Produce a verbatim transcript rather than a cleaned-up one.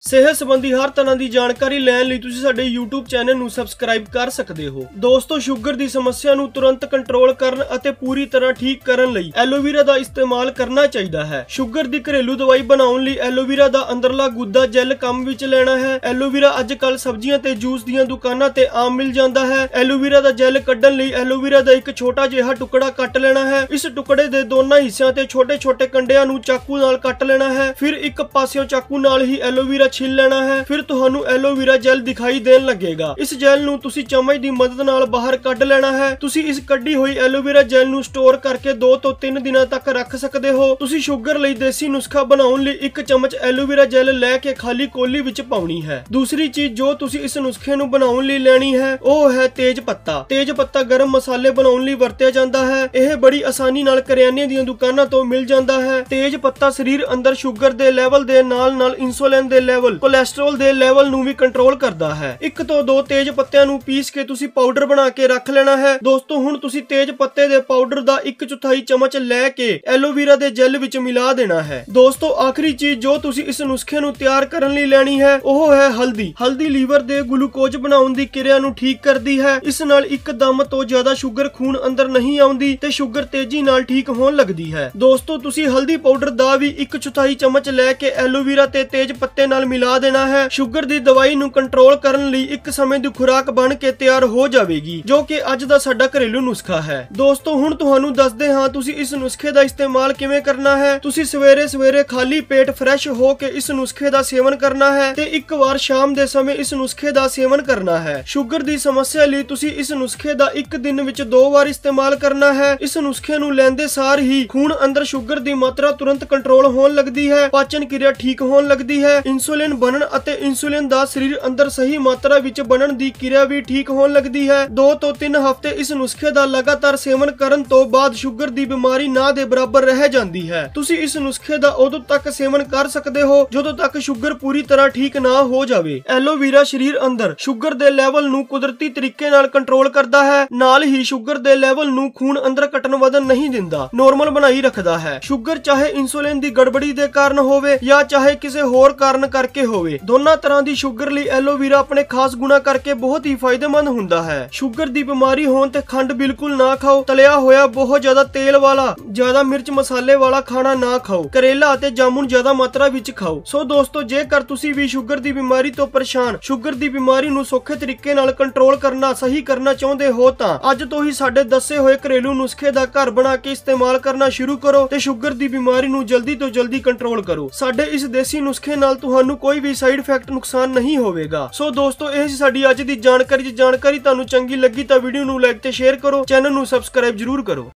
सेहत संबंधी हर तरह की जानकारी लैन लई तुसीं साडे यूट्यूब चैनल नूं सबसक्राइब कर सकते हो। दोस्तों, शुगर की समस्या नूं तुरंत कंट्रोल करन अते पूरी तरह ठीक करन लई एलोवेरा का इस्तेमाल करना चाहिए है। शुगर की घरेलू दवाई बनाउण लई एलोवेरा का अंदरला गुद्दा जैल काम विच लेना है। एलोवेरा अजकल सब्जियां ते जूस दीयां दुकानां ते आम मिल जाता है। एलोवेरा का जैल कड्ढण लई एलोवेरा का एक छोटा जिहा टुकड़ा कट लेना है। इस टुकड़े के दोनों हिस्सों ते छोटे छोटे कंडियां नूं चाकू नाल कट लेना है। फिर एक पासियों चाकू नाल ही एलोवेरा छील लेना है। फिर तुहानू एलोवेरा जैल दिखाई देन लगेगा। इस जैल नू तुसी चम्मच दी मदद नाल बाहर कढ लेना है। तुसी इस कड्ढी हुई एलोवेरा जैल नू स्टोर करके दो तो तीन दिनों तक रख सकते हो। तुसी शुगर लई देसी नुस्खा बनाउण लई एक चम्मच एलोवेरा जैल लैके खाली कोली विच पाउणी है। दूसरी चीज जो तुसी इस नुस्खे नू बनाउण लई लैणी है वो है तेज पत्ता। तेज पत्ता गरम मसाले बनाउण लई वरतिया जांदा है। यह बड़ी आसानी नाल करियाने दीयां दुकानां तो मिल जांदा है। तेज पत्ता शरीर अंदर शुगर दे लेवल दे नाल नाल इंसुलिन दे लेवल कोलेस्ट्रोल दे लेवल नू भी कंट्रोल करता है। एक तो दो तेज पत्तियां नू पीस के तुसी पाउडर बना के रख लेना है। दोस्तों, हुण तुसी तेज पत्ते दे पाउडर दा एक चौथाई चम्मच लेके एलोवेरा दे जैल विच मिला देना है। दोस्तों, आखिरी चीज जो तुसी इस नुस्खे नू तैयार करन लई लेनी है वो है हल्दी। हल्दी लीवर दे ग्लूकोज बनाउण दी क्रिया नू ठीक करदी है। इस नाल एकदम तो ज्यादा शुगर खून अंदर नहीं आउंदी ते शुगर तेजी नाल ठीक होण लगदी है। दोस्तों, तुसी हल्दी पाउडर दा भी एक चौथाई चम्मच लेके एलोवेरा ते तेज पत्ते नाल मिला देना है। शुगर दी दवाई नू कंट्रोल करन लई एक समय दी खुराक बन के तैयार हो जाएगी, जो कि अज दा साडा घरेलू नुस्खा है। दोस्तों, हुण तुहानू दसदे हां तुसी इस नुस्खे दा इस्तेमाल किवें करना है। तुसी सवेरे सवेरे खाली पेट फ्रैश हो के इस नुस्खे दा सेवन करना है ते एक बार शाम दे समय इस नुस्खे दा सेवन करना है। शुगर दी समस्या लई तुसी इस नुस्खे दा एक दिन विच दो बार इस्तेमाल करना है। इस नुस्खे नू लैंदे सार ही खून अंदर शुगर दी मात्रा तुरंत कंट्रोल होण लगदी है, पाचन क्रिया ठीक होण लगदी है, इंसुलिन बनन अते इंसुलिन दा शरीर अंदर सही मात्रा विच बनन दी क्रिया भी ठीक होण लगदी है। दो तो तीन हफ्ते इस नुस्खे दा लगातार सेवन करन तो बाद शुगर दी बीमारी ना दे बराबर रह जांदी है। तुसी इस नुस्खे दा उदों तक सेवन कर सकते हो जदों तक शुगर पूरी तरह ठीक ना हो जावे। एलोवेरा शरीर अंदर शुगर दे लेवल नू कुदरती तरीके नाल कंट्रोल करदा है, नाल ही शुगर दे लेवल नू खून अंदर घटन वधन नहीं दिंदा, नॉर्मल बनाई रखदा है। शुगर चाहे इंसुलिन दी गड़बड़ी दे कारण होवे या चाहे किसी होर कारण करके होवे, दोनों तरह दी शुगर लई एलोवेरा अपने खास गुणा करके बहुत ही फायदेमंद हुंदा है। शुगर दी बीमारी होण ते खंड बिल्कुल ना खाओ। तलिया होया बहुत ज्यादा तेल वाला, ज्यादा मिर्च मसाले वाला खाना ना खाओ। करेला अते जामुन ज्यादा मात्रा विच खाओ। सो दोस्तों, जेकर तुसी भी शुगर दी बीमारी तो परेशान, शुगर दी बीमारी नू सौखे तरीके नाल कंट्रोल करना सही करना चाहुंदे हो तां अज तो ही साडे दसे होए घरेलू नुस्खे दा घर बना के इस्तेमाल करना शुरू करो ते शुगर दी बीमारी नू जल्दी तो जल्दी कंट्रोल करो। साडे इस देसी नुस्खे नाल तुहानू कोई भी साइड इफेक्ट नुकसान नहीं होवेगा। सो दोस्तों, ਇਹ ਸੀ ਸਾਡੀ ਅੱਜ ਦੀ ਜਾਣਕਾਰੀ। ਜੇ ਜਾਣਕਾਰੀ ਤੁਹਾਨੂੰ ਚੰਗੀ ਲੱਗੀ ਤਾਂ ਵੀਡੀਓ ਨੂੰ ਲਾਈਕ ਤੇ ਸ਼ੇਅਰ ਕਰੋ, ਚੈਨਲ ਨੂੰ ਸਬਸਕ੍ਰਾਈਬ ਜਰੂਰ ਕਰੋ।